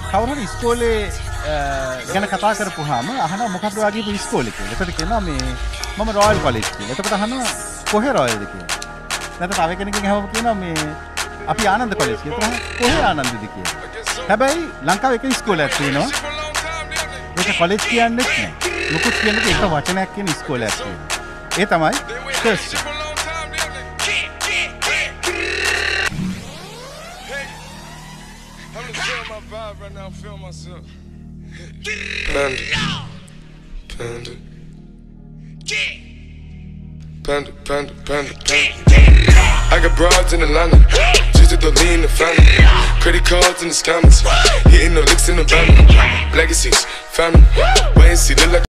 කවුරු හරි ඉස්කෝලේ ගැන කතා කරපුවාම අහනවා මොකක්ද වගේ ඉස්කෝලේ කියලා. එතකොට කියනවා මේ මම රොයල් කොලෙජ් කියලා. එතකොට අහනවා කොහේ රොයල්ද කියලා. නැත්නම් තව කෙනෙක්ගෙන් අහුවම කියනවා මේ අපි ආනන්ද කොලෙජ් කියලා. කොහේ ආනන්දද කියලා. හැබැයි ලංකාවේ එක ඉස්කෝලයක් තියෙනවා. ඒක කොලෙජ් කියන්නේ නැහැ. මොකුත් කියන්නේ එක වචනයක් කියන ඉස්කෝලයක් තියෙනවා. ඒ තමයි Thurstan. Vibe right now, feel myself. Panda, panda, panda, panda, panda, panda. I got broads in Atlanta, just to the lean the family. Credit cards in the scammers, hitting the licks in the van. Legacies, family, wait and see, look like.